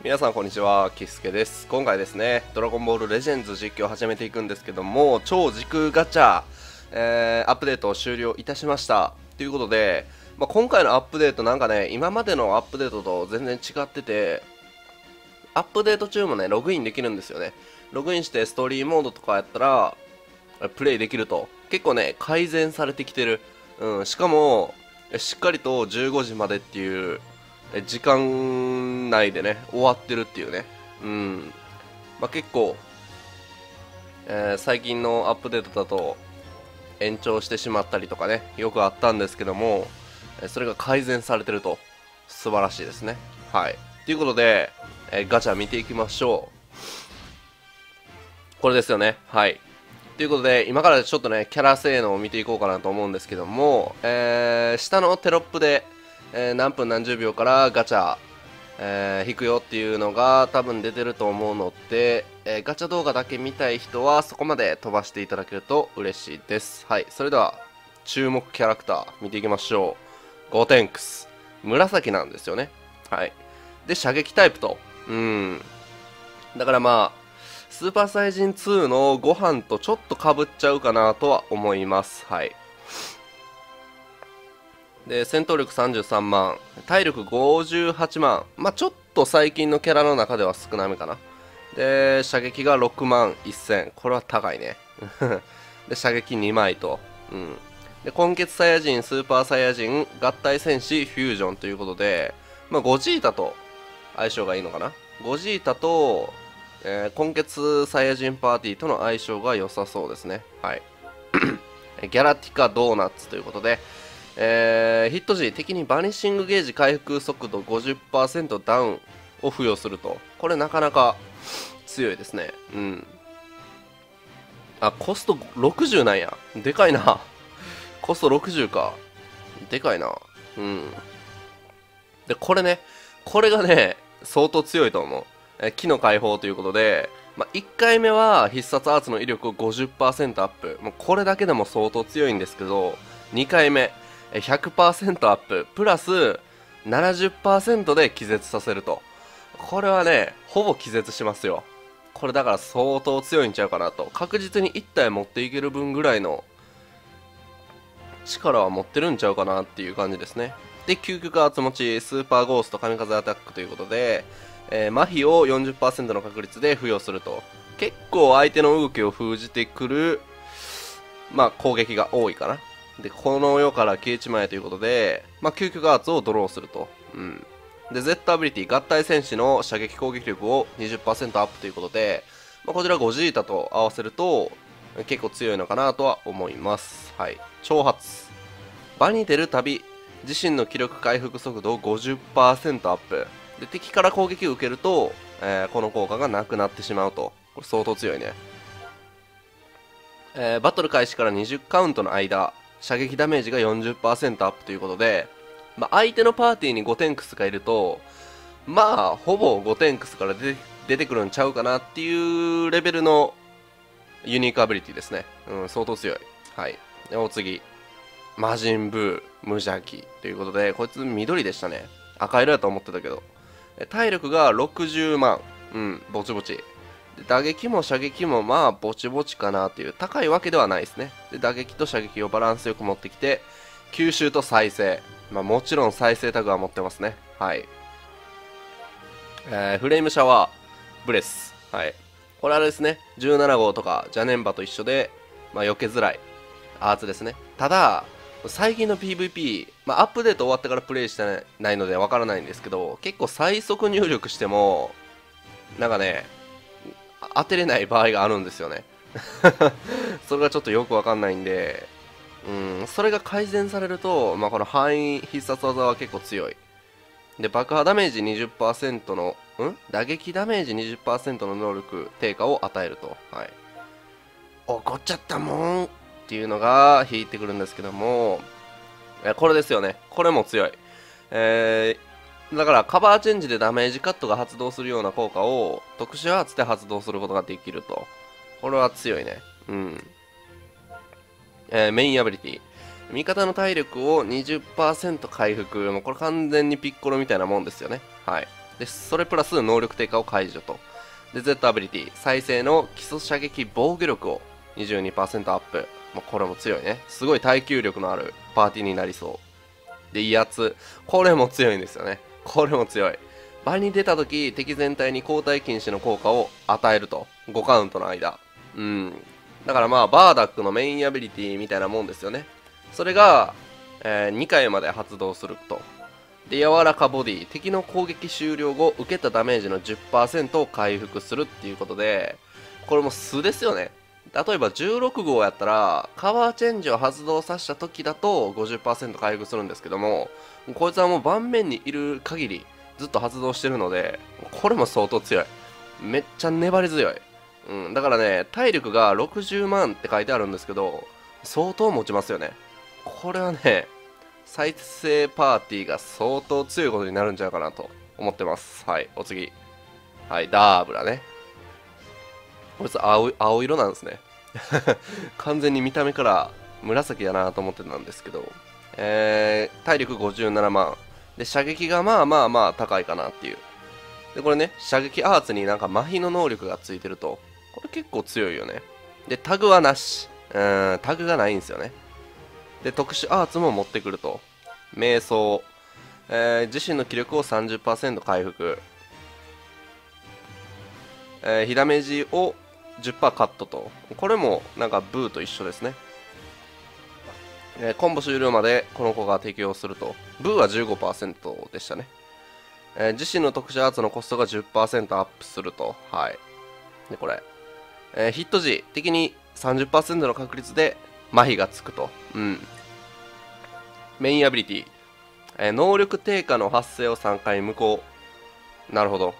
皆さんこんにちは、キスケです。今回ですね、ドラゴンボールレジェンズ実況を始めていくんですけども、超時空ガチャ、アップデートを終了いたしました。ということで、今回のアップデートなんかね、今までのアップデートと全然違ってて、アップデート中もね、ログインできるんですよね。ログインしてストーリーモードとかやったら、プレイできると。結構ね、改善されてきてる。しかも、しっかりと15時までっていう、時間内でね、終わってるっていうね。結構、最近のアップデートだと、延長してしまったりとかね、よくあったんですけども、それが改善されてると、素晴らしいですね。はい。ということで、ガチャ見ていきましょう。これですよね。はい。ということで、今からちょっとね、キャラ性能を見ていこうかなと思うんですけども、下のテロップで、何分何十秒からガチャ、引くよっていうのが多分出てると思うので、ガチャ動画だけ見たい人はそこまで飛ばしていただけると嬉しいです。はい。それでは、注目キャラクター見ていきましょう。ゴーテンクス。紫なんですよね。はい。で、射撃タイプと。だからスーパーサイジン2のご飯とちょっとかぶっちゃうかなとは思います。はい。で、戦闘力33万、体力58万。ちょっと最近のキャラの中では少なめかな。で、射撃が6万1000。これは高いね。で、射撃2枚と。で、根血サイヤ人、スーパーサイヤ人、合体戦士、フュージョンということで、ゴジータと相性がいいのかな。ゴジータと、根血サイヤ人パーティーとの相性が良さそうですね。はい。ギャラティカドーナツということで、ヒット時、敵にバニッシングゲージ回復速度 50% ダウンを付与すると。これなかなか強いですね。コスト60なんや。でかいな。コスト60か。でかいな。で、これがね、相当強いと思う。木の解放ということで、1回目は必殺アーツの威力を 50% アップ。もうこれだけでも相当強いんですけど、2回目、100% アップ、プラス 70% で気絶させると。これはね、ほぼ気絶しますよ。これだから相当強いんちゃうかなと。確実に1体持っていける分ぐらいの力は持ってるんちゃうかなっていう感じですね。で、究極厚持ち、スーパーゴースト、神風アタックということで、麻痺を 40% の確率で付与すると。結構相手の動きを封じてくる、攻撃が多いかな。で、この世から消えちまえということで、究極アーツをドローすると。で、Z アビリティ、合体戦士の射撃攻撃力を 20% アップということで、こちらゴジータと合わせると、結構強いのかなとは思います。はい。挑発。場に出るたび、自身の気力回復速度を 50% アップ。で、敵から攻撃を受けると、この効果がなくなってしまうと。これ相当強いね。バトル開始から20カウントの間、射撃ダメージが 40% アップということで、相手のパーティーにゴテンクスがいると、ほぼゴテンクスから出てくるんちゃうかなっていうレベルのユニークアビリティですね。相当強い。はい。で、お次。魔人ブー、無邪気ということで、こいつ緑でしたね。赤色やと思ってたけど。体力が60万。ぼちぼち。で、打撃も射撃もぼちぼちかなっていう、高いわけではないですね。で、打撃と射撃をバランスよく持ってきて、吸収と再生。もちろん再生タグは持ってますね。はい。フレームシャワー、ブレス。はい。これあれですね。17号とか、ジャネンバと一緒で、避けづらいアーツですね。ただ、最近の PVP、アップデート終わってからプレイしてないのでわからないんですけど、結構最速入力しても、なんかね、当てれない場合があるんですよね。それがちょっとよくわかんないんで、それが改善されると、この範囲必殺技は結構強い。で、爆破ダメージ 20% の、打撃ダメージ 20% の能力低下を与えると。はい。怒っちゃったもんっていうのが引いてくるんですけども、これですよね。これも強い。だからカバーチェンジでダメージカットが発動するような効果を特殊アーツで発動することができると。これは強いね。メインアビリティ。味方の体力を 20% 回復。もうこれ完全にピッコロみたいなもんですよね。はい。 でそれプラス能力低下を解除と。で Z アビリティ再生の基礎射撃防御力を 22% アップ、これも強いね。すごい耐久力のあるパーティーになりそう。で威圧、これも強いんですよね。これも強い。場に出た時敵全体に交代禁止の効果を与えると、5カウントの間。だからバーダックのメインアビリティみたいなもんですよね。それが、2回まで発動すると。で柔らかボディ、敵の攻撃終了後受けたダメージの 10% を回復するっていうことで、これも素ですよね。例えば16号やったらカバーチェンジを発動させた時だと 50% 回復するんですけども、こいつはもう盤面にいる限りずっと発動してるので、これも相当強い。めっちゃ粘り強い。だからね、体力が60万って書いてあるんですけど、相当持ちますよね。これはね、再生パーティーが相当強いことになるんじゃないかなと思ってます。はい、お次。はい、ダーブラね。こいつ青色なんですね。完全に見た目から紫だなと思ってたんですけど、体力57万。で、射撃が高いかなっていう。で、これね、射撃アーツになんか麻痺の能力がついてると、これ結構強いよね。で、タグはなし。タグがないんですよね。で、特殊アーツも持ってくると。瞑想。自身の気力を 30% 回復。火ダメージを 10% カットと。これもなんかブーと一緒ですね。コンボ終了までこの子が適用すると。ブーは 15% でしたね。自身の特殊アーツのコストが 10% アップすると。はい。で、これ。ヒット時、敵に 30% の確率で麻痺がつくと。メインアビリティ。能力低下の発生を3回無効。なるほど。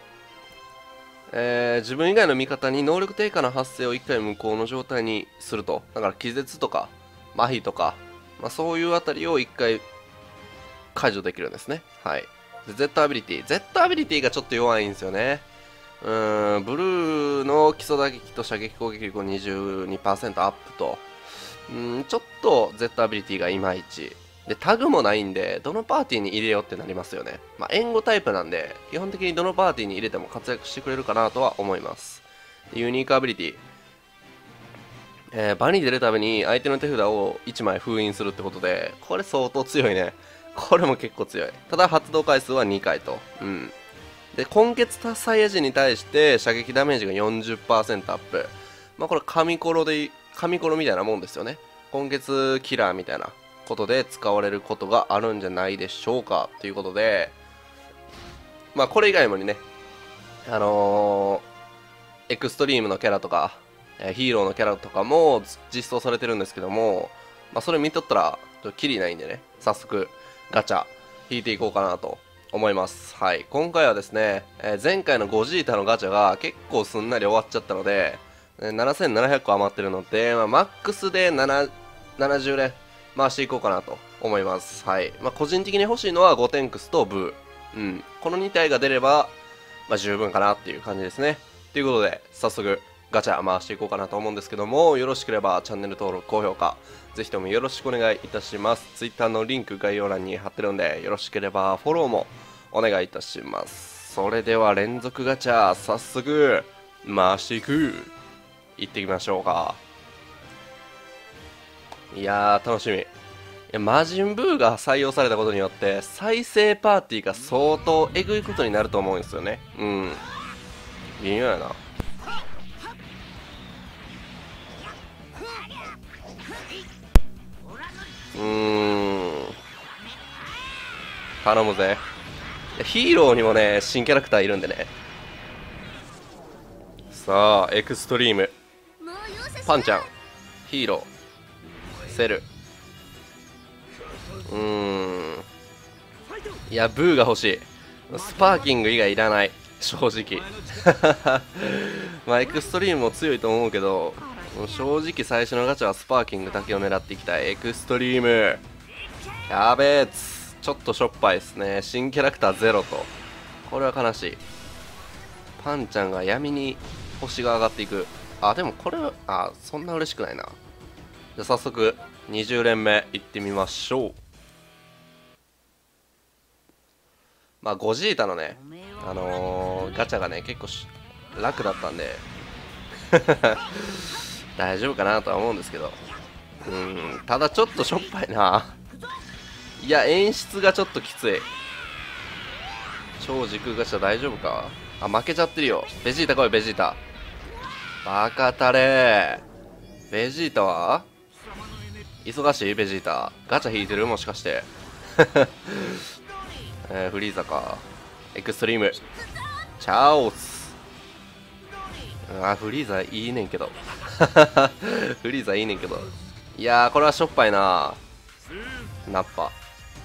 自分以外の味方に能力低下の発生を1回無効の状態にすると。だから気絶とか麻痺とか、そういうあたりを1回解除できるんですね。はい。で Z アビリティ。Z アビリティがちょっと弱いんですよね。ブルーの基礎打撃と射撃攻撃力を 22% アップと。ちょっと Z アビリティがいまいち。で、タグもないんで、どのパーティーに入れようってなりますよね。援護タイプなんで、基本的にどのパーティーに入れても活躍してくれるかなとは思います。ユニークアビリティ。場に出るために相手の手札を1枚封印するってことで、これ相当強いね。これも結構強い。ただ発動回数は2回と。で、根血サイヤ人に対して射撃ダメージが 40% アップ。これ神コロみたいなもんですよね。根血キラーみたいなことで使われることがあるんじゃないでしょうかということで、これ以外もにね、エクストリームのキャラとか、ヒーローのキャラとかも実装されてるんですけども、それ見とったらちょっとキリないんでね、早速ガチャ引いていこうかなと思います。はい、今回はですね、前回のゴジータのガチャが結構すんなり終わっちゃったので、7700個余ってるので、マックスで70連回していこうかなと思います。はい。個人的に欲しいのはゴテンクスとブー。この2体が出れば、十分かなっていう感じですね。ということで、早速ガチャ回していこうかなと思うんですけども、よろしければチャンネル登録、高評価、ぜひともよろしくお願いいたします。Twitter のリンク概要欄に貼ってるんで、よろしければフォローもお願いいたします。それでは連続ガチャ、早速回していく。行ってきましょうか。いやー、楽しみ。魔人ブーが採用されたことによって再生パーティーが相当えぐいことになると思うんですよね。微妙やな。頼むぜ。ヒーローにもね、新キャラクターいるんでね。さあ、エクストリーム。パンちゃん、ヒーロー、セル。いや、ブーが欲しい。スパーキング以外いらない、正直。エクストリームも強いと思うけど、正直最初のガチャはスパーキングだけを狙っていきたい。エクストリーム、やべえ、ちょっとしょっぱいですね。新キャラクターゼロと、これは悲しい。パンちゃんが闇に星が上がっていく。でもこれはそんな嬉しくないな。じゃあ早速20連目いってみましょう。 まあゴジータのねガチャがね結構楽だったんで大丈夫かなとは思うんですけど、ただちょっとしょっぱいな。いや演出がちょっときつい。超時空ガチャ大丈夫か。あ、負けちゃってるよ。ベジータ来い、ベジータ。バカタレー。ベジータは忙しいベジータ。ガチャ引いてるもしかして。フリーザか。エクストリーム。チャオス。フリーザいいねんけど。フリーザいいねんけど。いやー、これはしょっぱいな。ナッパ。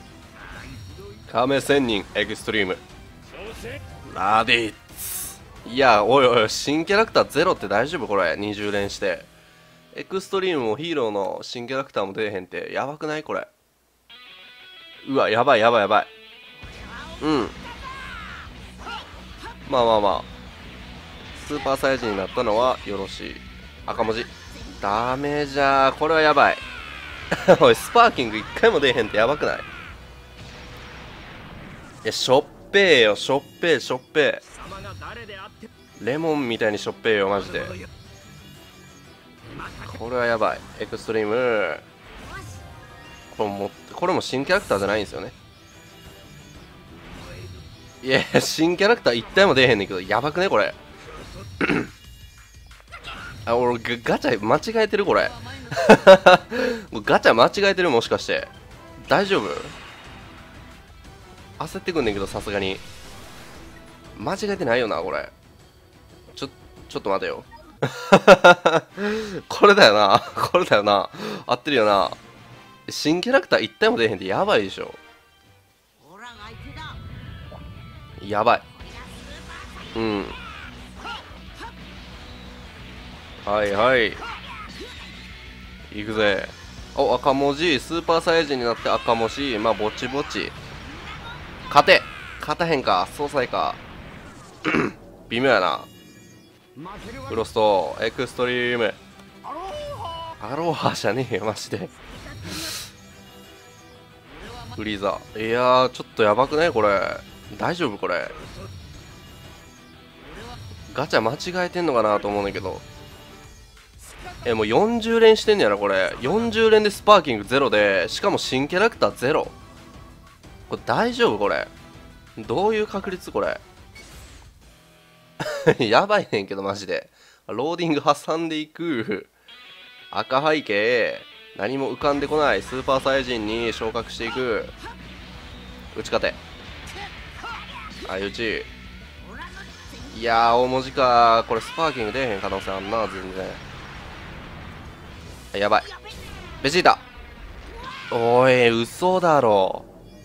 亀仙人、エクストリーム。ラディッツ。いや、おいおい、新キャラクターゼロって大丈夫これ。20連して。エクストリームもヒーローの新キャラクターも出えへんってやばくないこれ。うわ、やばいやばいやばい。まあまあまあ。スーパーサイヤ人になったのはよろしい。赤文字。ダメじゃー。これはやばい。おい、スパーキング1回も出えへんってやばくない？いや、しょっぺーよ、しょっぺー、しょっぺー。レモンみたいにしょっぺーよ、マジで。これはやばい。エクストリーム。これも新キャラクターじゃないんですよね。いや、新キャラクター1体も出えへんねんけど、やばくねこれ。あ、俺ガチャ間違えてるこれ。ガチャ間違えてるもしかして。大丈夫？焦ってくんねんけど、さすがに。間違えてないよな、これ。ちょっと待てよ。これだよな。これだよな。合ってるよな。新キャラクター1体も出えへんってやばいでしょ。やばい。はいはい。いくぜ。お、赤文字。スーパーサイヤ人になって赤文字。まあ、ぼちぼち。勝たへんか。総裁か。微妙やな。フロスト、エクストリーム。アロハじゃねえよ、マジで。フリーザ。いやー、ちょっとやばくないこれ。大丈夫これ。ガチャ間違えてんのかなと思うんだけど。もう40連してんねやろこれ。40連でスパーキングゼロで、しかも新キャラクターゼロ。これ大丈夫これ。どういう確率これ。やばいねんけどマジで。ローディング挟んでいく。赤背景。何も浮かんでこない。スーパーサイヤ人に昇格していく。打ち勝て。相打ち。いやー、大文字か。これスパーキング出えへん可能性あんな、全然。やばい。ベジータ。おい、嘘だろ。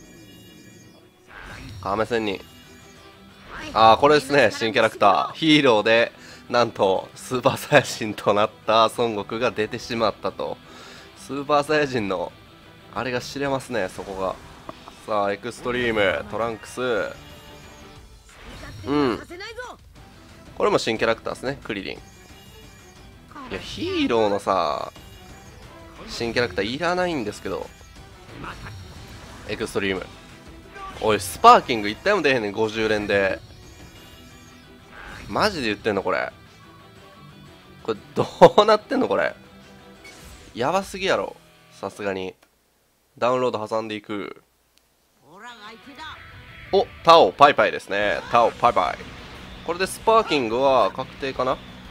亀仙人。これですね、新キャラクター。ヒーローで、なんと、スーパーサイヤ人となった孫悟空が出てしまったと。スーパーサイヤ人の、あれが知れますね、そこが。さあ、エクストリーム、トランクス。これも新キャラクターですね、クリリン。いや、ヒーローのさ、新キャラクターいらないんですけど。エクストリーム。おい、スパーキング1体も出へんねん、50連で。マジで言ってんのこれ。これどうなってんのこれ。やばすぎやろ、さすがに。ダウンロード挟んでいく。お、タオパイパイですね。タオパイパイ。これでスパーキングは確定かな。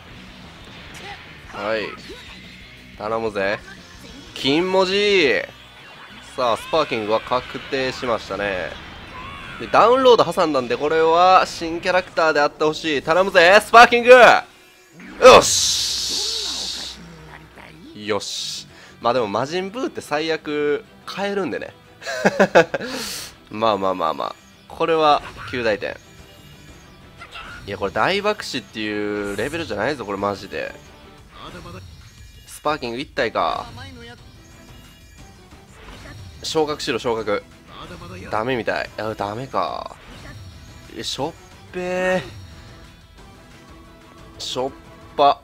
はい、頼むぜ金文字。さあスパーキングは確定しましたね。でダウンロード挟んだんで、これは新キャラクターであってほしい。頼むぜスパーキング。よしよし。まあでも魔人ブーって最悪変えるんでね。まあまあまあまあ、これは9大点。いやこれ大爆死っていうレベルじゃないぞこれマジで。スパーキング1体か。昇格しろ昇格。ダメみたい。ダメか。しょっぺー。しょっぱ。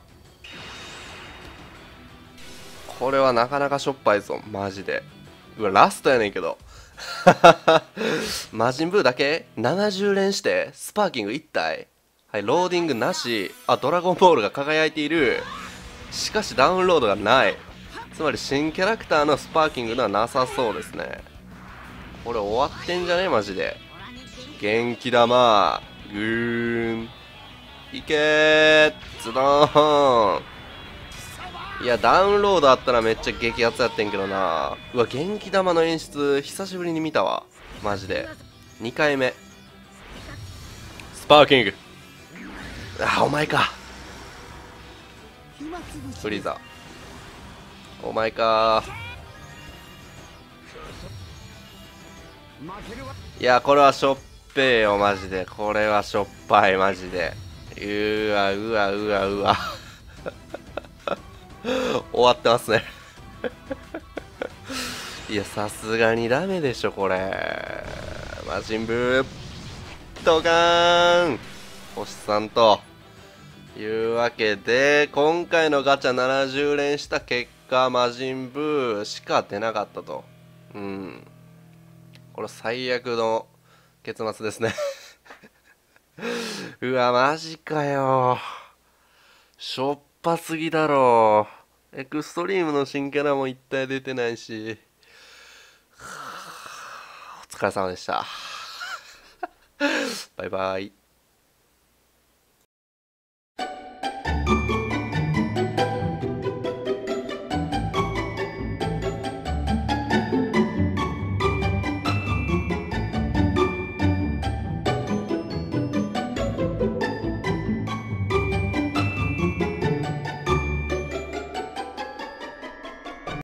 これはなかなかしょっぱいぞマジで。うわラストやねんけど。 魔人ブーだけ70連してスパーキング1体。はい、ローディングなし。あ、ドラゴンボールが輝いている。しかしダウンロードがない。つまり新キャラクターのスパーキングではなさそうですね。これ終わってんじゃねマジで。元気玉グーンいけーズドーン。いやダウンロードあったらめっちゃ激アツやってんけどな。うわ元気玉の演出久しぶりに見たわマジで。2回目スパーキング。あお前かフリーザお前か。いやこれはしょっぺーよマジで。これはしょっぱいマジで。うわうわうわうわ終わってますねいやさすがにダメでしょこれ。魔人ブードカーン星さんというわけで今回のガチャ70連した結果魔人ブーしか出なかったと。これ最悪の結末ですねうわマジかよ。しょっぱすぎだろ。エクストリームの新キャラも一体出てないし。お疲れ様でしたバイバイ。